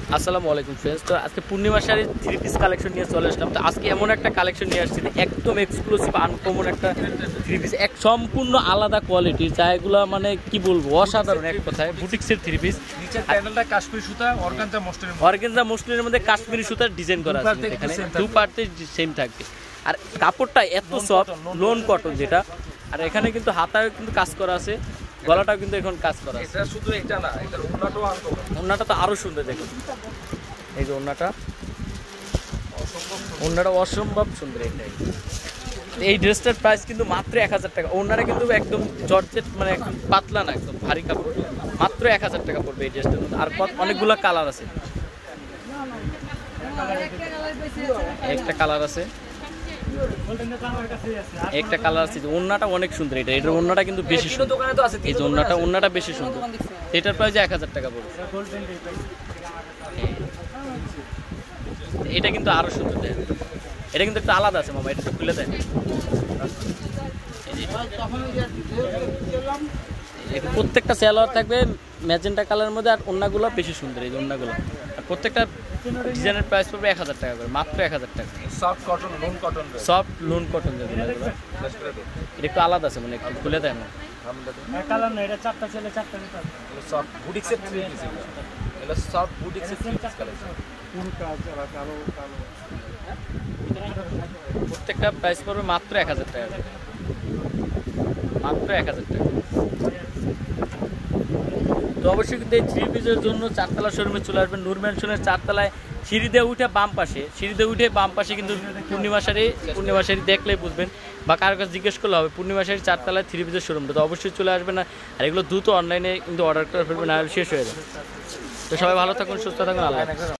আসসালামু আলাইকুম ফ্রেন্ডস। তো আজকে পূর্ণিমা শাড়ির 3 পিস কালেকশন নিয়ে চলে আসলাম। তো আজকে এমন একটা কালেকশন নিয়ে আসছি একদম এক্সক্লুসিভ আনকমন একটা 3 পিস, এক সম্পূর্ণ আলাদা কোয়ালিটির, যা এগুলো মানে কি বলবো অসাধারণ এক কথায়। বুটিক্সের 3 পিস, নিচের প্যানেলটা কাশ্মীরি সুতা অর্গানজা মসলিনের মধ্যে কাশ্মীরি সুতার ডিজাইন করা আছে। এখানে দু পার্টে সেম থাকবে, আর কাপড়টা এত সফট লোন কটন যেটা। আর এখানে কিন্তু হাতায় কিন্তু কাজ করা আছে, গলাটাও কিন্তু এখন কাজ করা আছে। এটা শুধু এটা না, এটার ওন্নাটাও আনকমন। ওন্নাটা তো আরো সুন্দর, দেখুন এই যে ওন্নাটা অসম্ভব সুন্দর। এটাই এই ড্রেসটার প্রাইস কিন্তু মাত্র 1000 টাকা। ওন্নাটা কিন্তু একদম জর্জেট, মানে একদম পাতলা না, একদম ভারী কাপড়। মাত্র 1000 টাকা পড়বে এই ড্রেসটার মধ্যে। আর অনেকগুলো কালার আছে, একটা কালার আছে, একটা কালার আছে। ওন্নাটা অনেক সুন্দর। এটার ওন্নাটা কিন্তু বেশি সুন্দর। এই যে ওন্নাটা বেশি সুন্দর। এটার প্রাইস 1000 টাকা পড়বে। এটা কিন্তু আরো সুন্দর দেয়। এটা কিন্তু একটু আলাদা আছে মামা, এটা একটু খুলে দেয়। প্রত্যেকটা সালোয়ার থাকবে ম্যাজেন্টা কালারের মধ্যে, আর ওন্নাগুলো বেশি সুন্দর। এই যে ওন্নাগুলো, আর প্রত্যেকটা ডিজাইনের প্রাইস পড়বে 1000 টাকা করে, মাত্র 1000 টাকা। Soft cotton, lawn cotton, soft lawn cotton যেগুলো, এটা একটু আলাদা আছে, মানে একটু খুলে দেয় না। কালার না, এটা চারটা ছেলে চারটা নিতে হবে। সফট বুটিক্সের 3 পিস, এটা সফট বুটিক্সের 3 পিস কালেকশন। প্রত্যেকটা প্রাইস পড়বে মাত্র 1000 টাকা, মাত্র 1000 টাকা। তো অবশ্যই কিন্তু এই 3 পিসের জন্য 4 তলা শোরুমে চলে আসবেন। নূর ম্যানশনের 4 তলায় সিঁড়ি দিয়ে উঠে বাম পাশে কিন্তু পূর্ণিমা শাড়ি দেখলেই বুঝবেন, বা কারো কাছে জিজ্ঞেস করলে হবে। পূর্ণিমা শাড়ি 4 তলায় 3 পিসের শোরুমটা, তো অবশ্যই চলে আসবেন। না আর এগুলো দ্রুত অনলাইনে কিন্তু অর্ডার করে ফেলবেন, আর শেষ হয়ে যাবে। তো সবাই ভালো থাকুন, সুস্থ থাকুন, আল্লাহ।